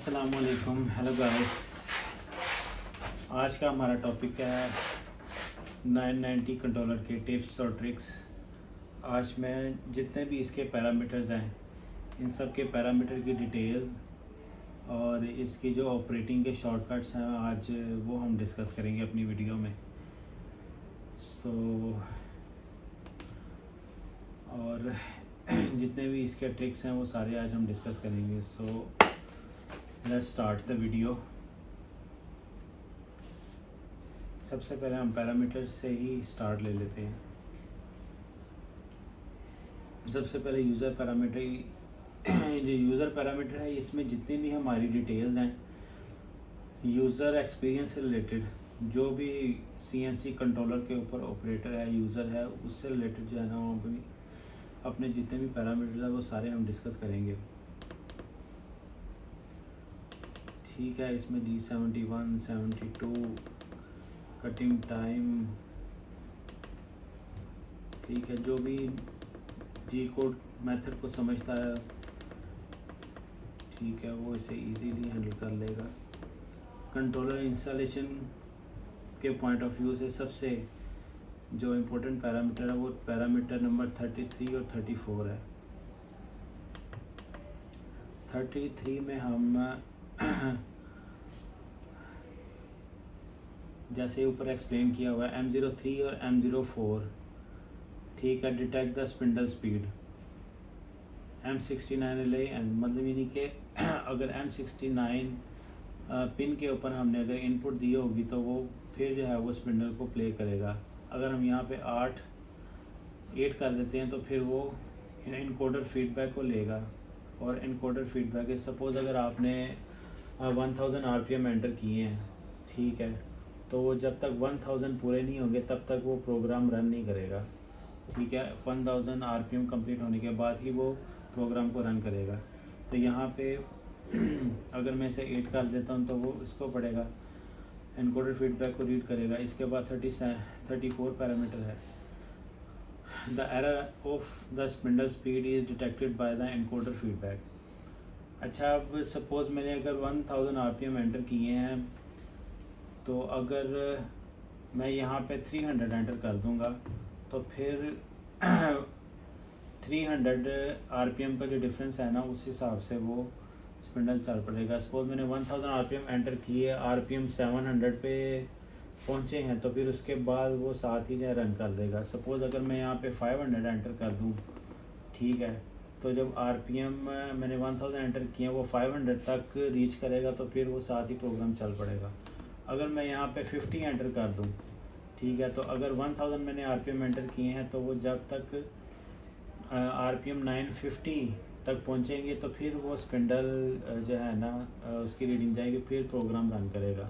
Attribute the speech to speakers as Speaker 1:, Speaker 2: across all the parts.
Speaker 1: अस्सलामुअलैकुम, hello guys. आज का हमारा टॉपिक है 990 कंट्रोलर के टिप्स और ट्रिक्स। आज मैं जितने भी इसके पैरामीटर्स हैं इन सब के पैरामीटर की डिटेल और इसकी जो ऑपरेटिंग के शॉर्टकट्स हैं आज वो हम डिस्कस करेंगे अपनी वीडियो में। और जितने भी इसके ट्रिक्स हैं वो सारे आज हम डिस्कस करेंगे। Let's start the video. सबसे पहले हम पैरामीटर से ही स्टार्ट ले लेते हैं। सबसे पहले यूज़र पैरामीटर। जो यूज़र पैरामीटर है इसमें जितनी भी हमारी डिटेल्स हैं यूज़र एक्सपीरियंस से रिलेटेड, जो भी सीएनसी कंट्रोलर के ऊपर ऑपरेटर है, यूज़र है, उससे रिलेटेड जो है ना वो अपने जितने भी पैरामीटर्स हैं वो सारे हम डिस्कस करेंगे। ठीक है, इसमें G71, 72, कटिंग टाइम, ठीक है, जो भी जी कोड मेथड को समझता है ठीक है वो इसे इजीली हैंडल कर लेगा। कंट्रोलर इंस्टॉलेशन के पॉइंट ऑफ व्यू से सबसे जो इम्पोर्टेंट पैरामीटर है वो पैरामीटर नंबर 33 और 34 है। 33 में हम जैसे ऊपर एक्सप्लेन किया हुआ है M03 और M04, ठीक है, detect the spindle speed. M69 relay and मतलब यानी कि अगर M69 पिन के ऊपर हमने अगर इनपुट दी होगी तो वो फिर जो है वो स्पिंडल को प्ले करेगा। अगर हम यहाँ पे 8 कर देते हैं तो फिर वो इनकोडर फीडबैक को लेगा। और इनकोडर फीडबैक है, सपोज़ अगर आपने 1000 RPM एंटर किए हैं, ठीक है, तो वो जब तक 1000 पूरे नहीं होंगे तब तक वो प्रोग्राम रन नहीं करेगा। ठीक है, 1000 RPM कंप्लीट होने के बाद ही वो प्रोग्राम को रन करेगा। तो यहाँ पे अगर मैं इसे 8 कर देता हूँ तो वो इसको पढ़ेगा, एनकोडर फीडबैक को रीड करेगा। इसके बाद 34 पैरामीटर है, the error of the spindle speed is detected by the encoder feedback. अच्छा, अब सपोज़ मैंने अगर 1000 RPM एंटर किए हैं तो अगर मैं यहाँ पे 300 एंटर कर दूँगा तो फिर 300 RPM का जो डिफरेंस है ना उस हिसाब से वो स्पिंडल चल पड़ेगा। सपोज मैंने 1000 RPM एंटर किए, RPM 700 पे पहुँचे हैं तो फिर उसके बाद वो साथ ही जो रन कर देगा। सपोज़ अगर मैं यहाँ पे 500 एंटर कर दूँ, ठीक है, तो जब RPM मैंने 1000 एंटर किए वो 500 तक रीच करेगा तो फिर वो साथ ही प्रोग्राम चल पड़ेगा। अगर मैं यहाँ पे 50 एंटर कर दूँ, ठीक है, तो अगर 1000 मैंने RPM एंटर किए हैं तो वो जब तक RPM 950 तक पहुँचेंगे तो फिर वो स्पिंडल जो है ना उसकी रीडिंग जाएगी, फिर प्रोग्राम रन करेगा।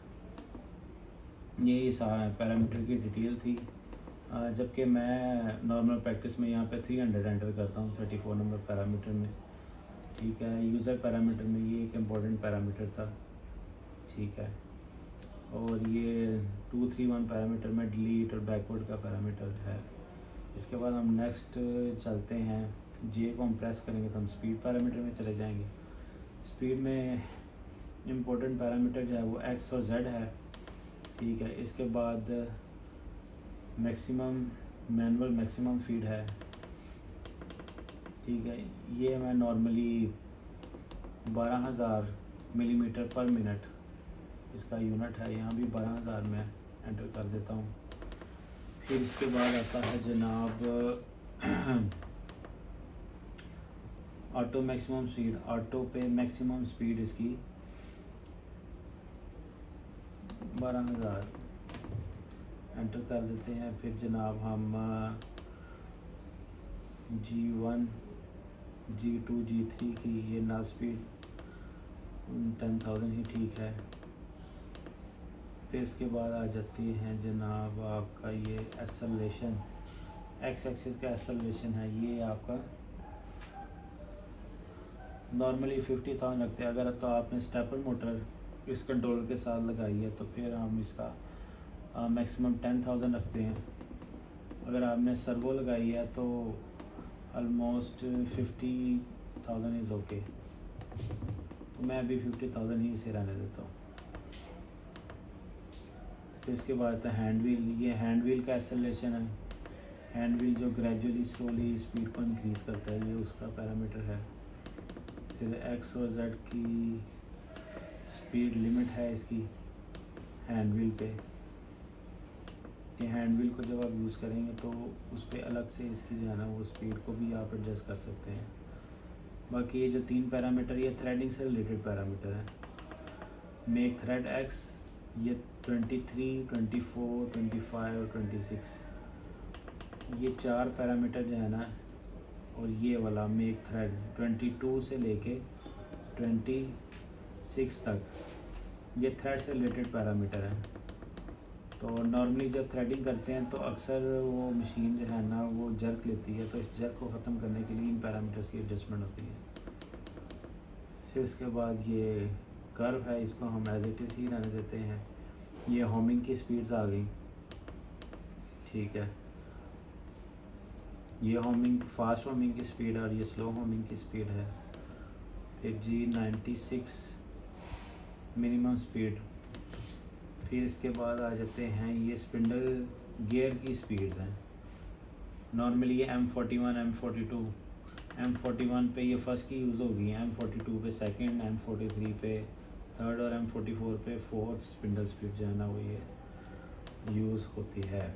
Speaker 1: ये पैरामीटर की डिटेल थी। जबकि मैं नॉर्मल प्रैक्टिस में यहाँ पे 300 एंटर करता हूँ 34 नंबर पैरामीटर में। ठीक है, यूज़र पैरामीटर में ये एक इम्पॉर्टेंट पैरामीटर था। ठीक है, और ये 231 पैरामीटर में डिलीट और बैकवर्ड का पैरामीटर है। इसके बाद हम नेक्स्ट चलते हैं, जे को हम प्रेस करेंगे तो हम स्पीड पैरामीटर में चले जाएंगे। स्पीड में इम्पोर्टेंट पैरामीटर जो है वो एक्स और जेड है। ठीक है, इसके बाद मैक्सिमम मैनुअल मैक्सिमम फीड है। ठीक है, ये मैं नॉर्मली 12000 मिलीमीटर पर मिनट इसका यूनिट है, यहाँ भी 12000 में एंटर कर देता हूँ। फिर इसके बाद आता है जनाब ऑटो मैक्सिमम स्पीड। ऑटो पे मैक्सिमम स्पीड इसकी 12000 एंटर कर देते हैं। फिर जनाब हम G1, G2, G3 की ये नल स्पीड 10,000 ही ठीक है। फिर इसके बाद आ जाती हैं जनाब आपका ये एक्सेलरेशन, एक्स एक्सिस का एक्सेलरेशन है, ये आपका नॉर्मली 50,000 लगते हैं। अगर तो आपने स्टेपर मोटर इस कंट्रोलर के साथ लगाई है तो फिर हम इसका मैक्सिमम 10,000 रखते हैं। अगर आपने सर्वो लगाई है तो ऑलमोस्ट 50,000 इज़ ओके। तो मैं अभी 50,000 ही इसे रहने देता हूँ। फिर इसके बाद है हैंड व्हील। ये हैंड व्हील का एक्सेलरेशन है, हैंड व्हील जो ग्रेजुअली स्लोली स्पीड को इंक्रीज़ करता है, ये उसका पैरामीटर है। फिर एक्स और जेड की स्पीड लिमिट है इसकी हैंड व्हील पे। ये हैंड व्हील को जब आप यूज़ करेंगे तो उस पर अलग से इसकी जो है ना वो स्पीड को भी आप एडजस्ट कर सकते हैं। बाकी ये जो 3 पैरामीटर ये थ्रेडिंग से रिलेटेड पैरामीटर है। मेक थ्रेड एक्स, ये 23, 24, 25 और 26, ये 4 पैरामीटर जो है ना, और ये वाला मेक थ्रेड 22 से लेके 26 तक, ये थ्रेड से रिलेटेड पैरामीटर है। तो नॉर्मली जब थ्रेडिंग करते हैं तो अक्सर वो मशीन जो है ना वो जर्क लेती है, तो इस जर्क को ख़त्म करने के लिए इन पैरामीटर्स की एडजस्टमेंट होती है। फिर उसके बाद ये कर्व है, इसको हम एज इट इज़ ही रहने देते हैं। ये होमिंग की स्पीड्स आ गई, ठीक है। ये होमिंग फास्ट होमिंग की स्पीड है और ये स्लो होमिंग की स्पीड है। फिर G96 मिनिमम स्पीड। फिर इसके बाद आ जाते हैं ये स्पिंडल गियर की स्पीड्स हैं। नॉर्मली ये M41, M42 पे ये फर्स्ट की यूज़ होगी, M42 पे सेकंड, M43 पे थर्ड और M44 पे फोर्थ स्पिंडल स्पीड जो है ना वो ये यूज़ होती है।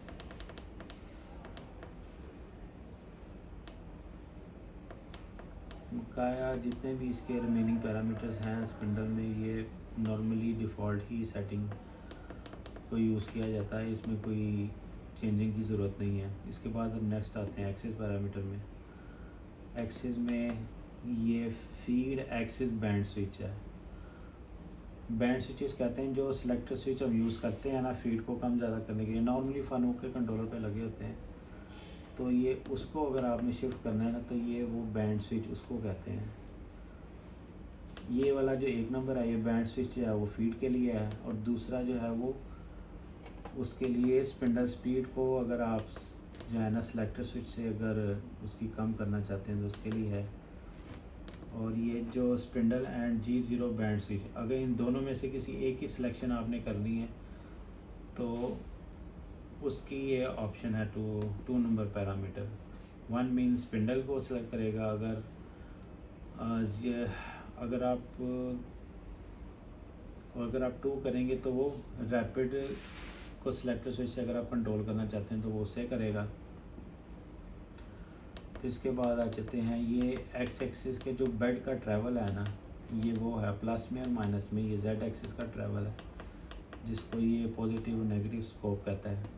Speaker 1: बकाया जितने भी इसके रिमेनिंग पैरामीटर्स हैं स्पिंडल में, ये नॉर्मली डिफ़ॉल्ट ही सेटिंग को यूज़ किया जाता है, इसमें कोई चेंजिंग की ज़रूरत नहीं है। इसके बाद अब नेक्स्ट आते हैं एक्सिस पैरामीटर में। एक्सिस में ये फीड एक्सिस बैंड स्विच है। बैंड स्विचेस कहते हैं जो सिलेक्टर स्विच हम यूज़ करते हैं ना फीड को कम ज़्यादा करने के लिए, नॉर्मली फ़ानूक के कंट्रोलर पे लगे होते हैं। तो ये उसको अगर आपने शिफ्ट करना है ना तो ये वो बैंड स्विच उसको कहते हैं। ये वाला जो 1 नंबर है ये बैंड स्विच जो है वो फीड के लिए है, और दूसरा जो है वो उसके लिए स्पिंडल स्पीड को अगर आप जो है ना सिलेक्टर स्विच से अगर उसकी कम करना चाहते हैं तो उसके लिए है। और ये जो spindle and G0 band switch, अगर इन दोनों में से किसी एक ही सिलेक्शन आपने करनी है तो उसकी ये ऑप्शन है 2 नंबर पैरामीटर। 1 मीन स्पिंडल को सिलेक्ट करेगा, अगर आप 2 करेंगे तो वो रैपिड को सिलेक्टर स्विच से अगर आप कंट्रोल करना चाहते हैं तो वो उससे करेगा। फिर इसके बाद आ जाते हैं ये एक्स एक्सिस के जो बेड का ट्रैवल है ना, ये वो है प्लस में और माइनस में। ये जेड एक्सिस का ट्रैवल है जिसको ये पॉजिटिव नेगेटिव स्कोप कहता है।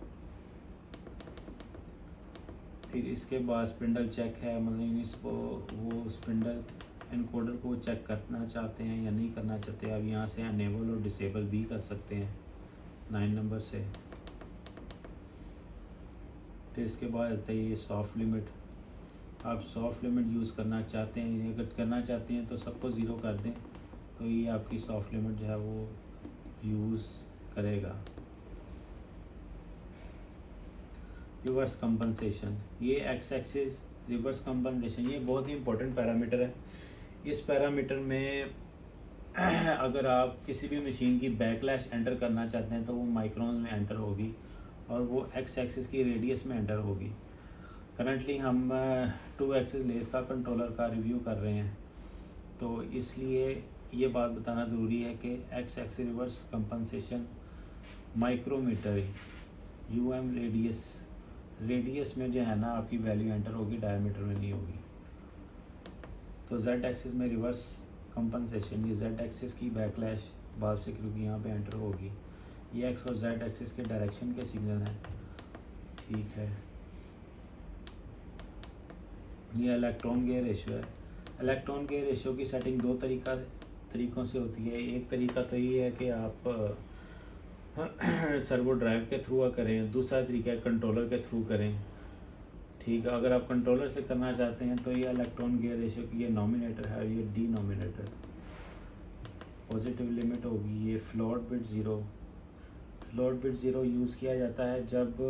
Speaker 1: फिर इसके बाद स्पिंडल चेक है, मतलब इसको वो स्पिंडल एनकोडर को चेक करना चाहते हैं या नहीं करना चाहते, अब यहाँ से अनेबल और डिसेबल भी कर सकते हैं 9 नंबर से। फिर इसके बाद आता है ये सॉफ्ट लिमिट। आप सॉफ्ट लिमिट यूज़ करना चाहते हैं, अगर करना चाहते हैं तो सबको ज़ीरो कर दें तो ये आपकी सॉफ्ट लिमिट जो है वो यूज़ करेगा। रिवर्स कंपनसेशन, ये एक्स एक्सिस रिवर्स कंपनसेशन, ये बहुत ही इंपॉर्टेंट पैरामीटर है। इस पैरामीटर में अगर आप किसी भी मशीन की बैकलैश एंटर करना चाहते हैं तो वो माइक्रोन में एंटर होगी और वो एक्स एक्सिस की रेडियस में एंटर होगी। करंटली हम 2 एक्सिस लेस का कंट्रोलर का रिव्यू कर रहे हैं, तो इसलिए ये बात बताना ज़रूरी है कि X axis reverse compensation micrometre UM radius में जो है ना आपकी वैल्यू एंटर होगी, डायमीटर में नहीं होगी। तो जेड एक्सिस में रिवर्स कंपनसेशन, ये जेड एक्सिस की बैकलैश बाल से क्योंकि यहाँ पे एंटर होगी। ये एक्स और जेड एक्सिस के डायरेक्शन के सिग्नल हैं, ठीक है। ये इलेक्ट्रॉन गेयर रेशियो है। इलेक्ट्रॉन गेयर रेशियो की सेटिंग 2 तरीक़ों से होती है। एक तरीका तो ये है कि आप सर्वो ड्राइव के थ्रू करें, दूसरा तरीका है कंट्रोलर के थ्रू करें, ठीक है। अगर आप कंट्रोलर से करना चाहते हैं तो ये इलेक्ट्रॉन गियर रेशियो की ये नॉमिनेटर है और ये डिनोमिनेटर। पॉजिटिव लिमिट होगी ये फ्लोट बिट ज़ीरो यूज़ किया जाता है जब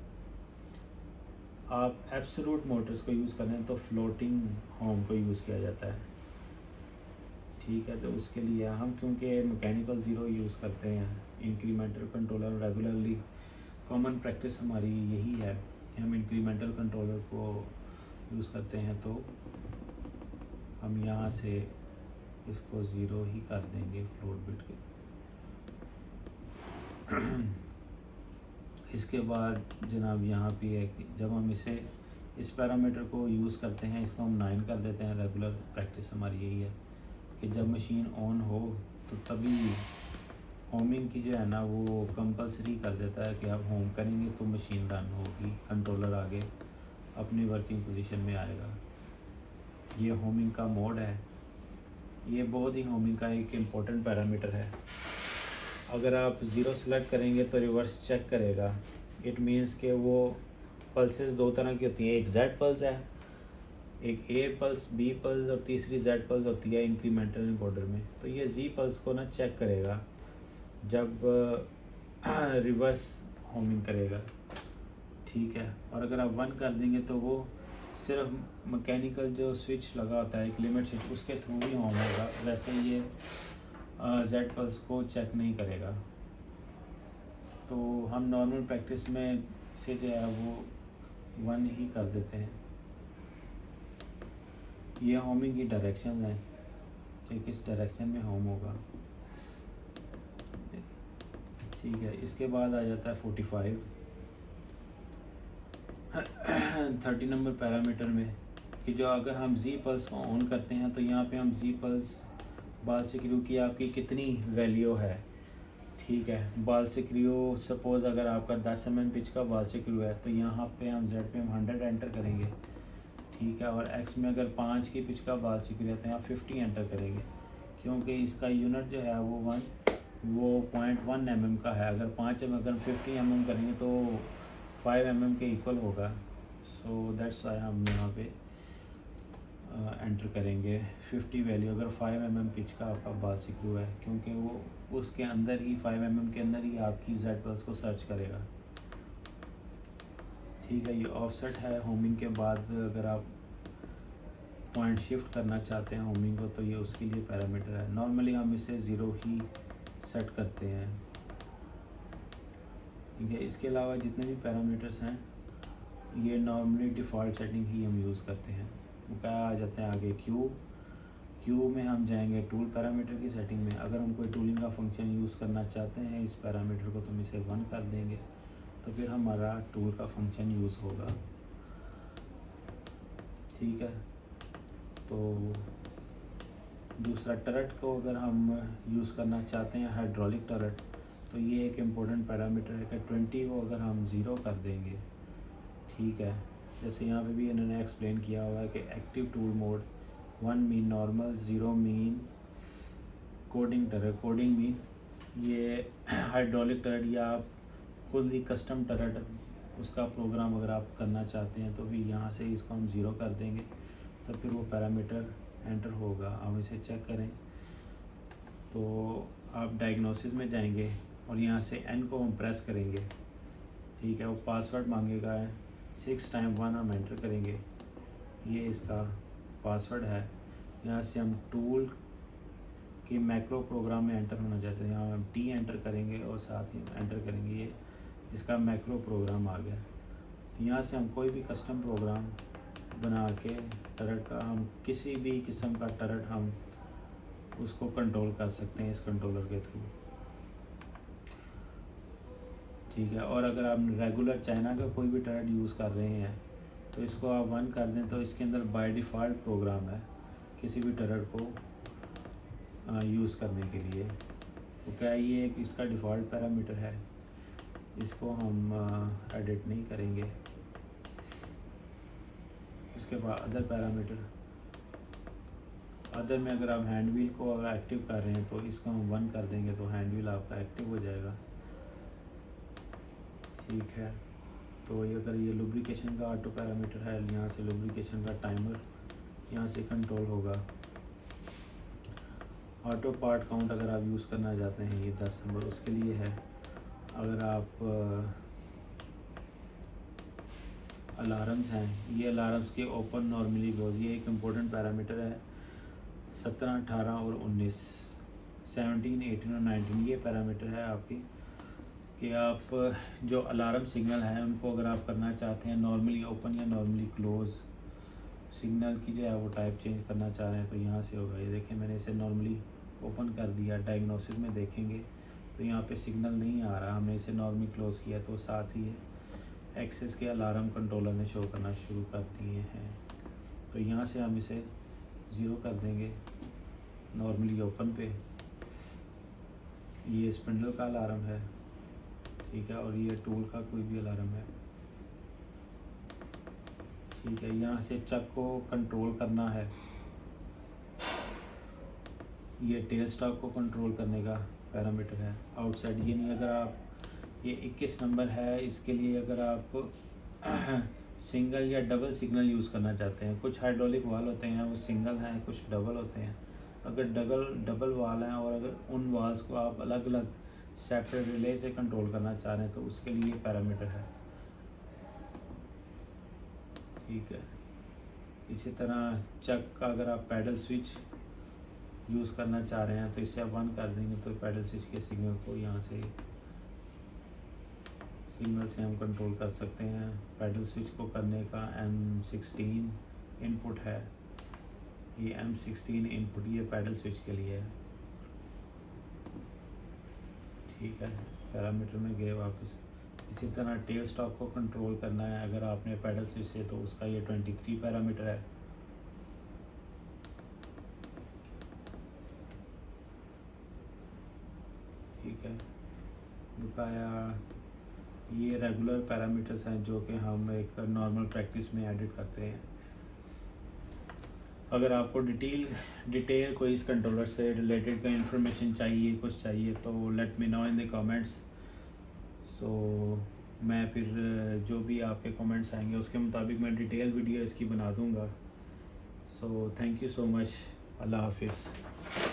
Speaker 1: आप एब्सोल्यूट मोटर्स को यूज़ करें तो फ्लोटिंग होम को यूज़ किया जाता है, ठीक है। तो उसके लिए हम क्योंकि मैकेनिकल ज़ीरो यूज़ करते हैं, incremental controller regularly common practice हमारी यही है कि हम इंक्रीमेंटल कंट्रोलर को यूज़ करते हैं, तो हम यहाँ से इसको ज़ीरो ही कर देंगे फ्लोट बिट के। इसके बाद जनाब यहाँ पे है कि जब हम इस पैरामीटर को यूज़ करते हैं, इसको हम 9 कर देते हैं। रेगुलर प्रैक्टिस हमारी यही है कि जब मशीन ऑन हो तो तभी होमिंग की जो है ना वो कंपलसरी कर देता है कि आप होम करेंगे तो मशीन रन होगी, कंट्रोलर आगे अपनी वर्किंग पोजीशन में आएगा। ये होमिंग का मोड है, ये बहुत ही होमिंग का एक इम्पोर्टेंट पैरामीटर है। अगर आप ज़ीरो सेलेक्ट करेंगे तो रिवर्स चेक करेगा। इट मीन्स कि वो पल्सेस दो तरह की होती है, एक जेड पल्स है, एक ए पल्स, बी पल्स और तीसरी जेड पल्स होती है इंक्रीमेंटल एनकोडर में। तो ये जी पल्स को ना चेक करेगा जब रिवर्स होमिंग करेगा, ठीक है। और अगर आप 1 कर देंगे तो वो सिर्फ मैकेनिकल जो स्विच लगा होता है एक लिमिट स्विच, उसके थ्रू ही होम होगा। वैसे ये जेड पल्स को चेक नहीं करेगा। तो हम नॉर्मल प्रैक्टिस में इसे जो है वो 1 ही कर देते हैं। ये होमिंग की डायरेक्शन है कि किस डायरेक्शन में होम होगा, ठीक है। इसके बाद आ जाता है 45 30 नंबर पैरामीटर में कि जो अगर हम जी पल्स को ऑन करते हैं तो यहाँ पे हम जी पल्स बाल स्क्रू की आपकी कितनी वैल्यू है, ठीक है। बाल स्क्रू सपोज़ अगर आपका 10 mm पिच का बाल स्क्रू है तो यहाँ पे हम जेड पे हम 100 एंटर करेंगे, ठीक है। और एक्स में अगर 5 की पिच का बाल स्क्रू है तो यहाँ 50 एंटर करेंगे, क्योंकि इसका यूनिट जो है वो 0.1 mm का है। अगर 5 mm अगर 50 mm करेंगे तो 5 mm के इक्वल होगा। सो दैट्स वाई हम यहाँ पे एंटर करेंगे 50 वैल्यू। अगर 5 mm पिच का आपका बाल स्क्रू है, क्योंकि वो उसके अंदर ही 5 mm के अंदर ही आपकी जेड पल्स को सर्च करेगा, ठीक है। ये ऑफसेट है होमिंग के बाद। अगर आप पॉइंट शिफ्ट करना चाहते हैं होमिंग को तो ये उसके लिए पैरामीटर है। नॉर्मली हम इसे 0 ही सेट करते हैं, ठीक है। इसके अलावा जितने भी पैरामीटर्स हैं ये नॉर्मली डिफ़ॉल्ट सेटिंग ही हम यूज़ करते हैं। वो क्या आ जाते हैं आगे क्यू में हम जाएंगे टूल पैरामीटर की सेटिंग में। अगर हम कोई टूलिंग का फंक्शन यूज़ करना चाहते हैं इस पैरामीटर को तो हम इसे 1 कर देंगे, तो फिर हमारा टूल का फंक्शन यूज़ होगा, ठीक है। तो दूसरा टरट को अगर हम यूज़ करना चाहते हैं हाइड्रोलिक टरट, तो ये एक इम्पोर्टेंट पैरामीटर है कि 20 को अगर हम 0 कर देंगे, ठीक है। जैसे यहाँ पे भी इन्होंने एक्सप्लेन किया हुआ है कि active tool mode 1 mean normal, 0 mean coding turret. Coding mean ये हाइड्रोलिक टरट या आप खुद ही कस्टम टरट उसका प्रोग्राम अगर आप करना चाहते हैं तो भी यहाँ से इसको हम 0 कर देंगे, तो फिर वो पैरामीटर एंटर होगा। हम इसे चेक करें तो आप डायग्नोसिस में जाएंगे और यहाँ से n को हम प्रेस करेंगे, ठीक है। वो पासवर्ड मांगेगा 6 टाइम 1 हम एंटर करेंगे, ये इसका पासवर्ड है। यहाँ से हम टूल की मैक्रो प्रोग्राम में एंटर होना चाहते हैं, यहाँ हम टी एंटर करेंगे और साथ ही एंटर करेंगे, ये इसका मैक्रो प्रोग्राम आ गया। तो यहाँ से हम कोई भी कस्टम प्रोग्राम बना के टरट का, हम किसी भी किस्म का टरट हम उसको कंट्रोल कर सकते हैं इस कंट्रोलर के थ्रू, ठीक है। और अगर आप रेगुलर चाइना का कोई भी टरट यूज़ कर रहे हैं तो इसको आप 1 कर दें तो इसके अंदर बाय डिफ़ॉल्ट प्रोग्राम है किसी भी टरट को यूज़ करने के लिए। तो क्या ये एक इसका डिफ़ॉल्ट पैरामीटर है, इसको हम एडिट नहीं करेंगे। इसके बाद अदर पैरामीटर, अदर में अगर आप हैंड व्हील को अगर एक्टिव कर रहे हैं तो इसको हम 1 कर देंगे तो हैंड व्हील आपका एक्टिव हो जाएगा, ठीक है। तो ये अगर ये लुब्रिकेशन का ऑटो पैरामीटर है, यहाँ से लुब्रिकेशन का टाइमर यहाँ से कंट्रोल होगा। ऑटो पार्ट काउंट अगर आप यूज़ करना चाहते हैं ये 10 नंबर उसके लिए है। अगर आप अलार्म्स हैं, ये अलार्म्स के ओपन नॉर्मली क्लोज, ये एक इम्पोर्टेंट पैरामीटर है। 17, 18 और 19, 17, 18 और 19 ये पैरामीटर है आपकी कि आप जो अलार्म सिग्नल है उनको अगर आप करना चाहते हैं नॉर्मली ओपन या नॉर्मली क्लोज़, सिग्नल की जो है वो टाइप चेंज करना चाह रहे हैं तो यहाँ से होगा। ये देखें मैंने इसे नॉर्मली ओपन कर दिया, डायग्नोसिस में देखेंगे तो यहाँ पे सिग्नल नहीं आ रहा, हमने इसे नॉर्मली क्लोज़ किया तो साथ ही एक्सेस के अलार्म कंट्रोलर ने शो करना शुरू कर दिए हैं। तो यहाँ से हम इसे 0 कर देंगे नॉर्मली ओपन पे। ये स्पिंडल का अलार्म है, ठीक है, और ये टूल का कोई भी अलार्म है, ठीक है। यहाँ से चक को कंट्रोल करना है, ये टेल स्टॉक को कंट्रोल करने का पैरामीटर है। आउटसाइड ये नहीं, अगर आप ये 21 नंबर है, इसके लिए अगर आप सिंगल या डबल सिग्नल यूज़ करना चाहते हैं, कुछ हाइड्रोलिक वाल होते हैं वो सिंगल हैं, कुछ डबल होते हैं। अगर डबल वाल हैं और अगर उन वाल्स को आप अलग अलग सेपरेट रिले से कंट्रोल करना चाह रहे हैं तो उसके लिए पैरामीटर है, ठीक है। इसी तरह चक का अगर आप पैडल स्विच यूज़ करना चाह रहे हैं तो इसे आप ऑन कर देंगे तो पैडल स्विच के सिग्नल को यहाँ से सिग्नल से हम कंट्रोल कर सकते हैं। पैडल स्विच को करने का M16 इनपुट है, ये M16 इनपुट ये पैडल स्विच के लिए है, ठीक है। पैरामीटर में गए वापस। इसी तरह टेल स्टॉक को कंट्रोल करना है अगर आपने पैडल स्विच से तो उसका ये 23 पैरामीटर है, ठीक है। बकाया ये रेगुलर पैरामीटर्स हैं जो कि हम एक नॉर्मल प्रैक्टिस में एडिट करते हैं। अगर आपको डिटेल कोई इस कंट्रोलर से रिलेटेड कोई इन्फॉर्मेशन चाहिए, कुछ चाहिए तो let me know in the comments. So मैं फिर जो भी आपके कमेंट्स आएंगे उसके मुताबिक मैं डिटेल वीडियो इसकी बना दूंगा। So thank you so much, अल्लाह हाफिज़।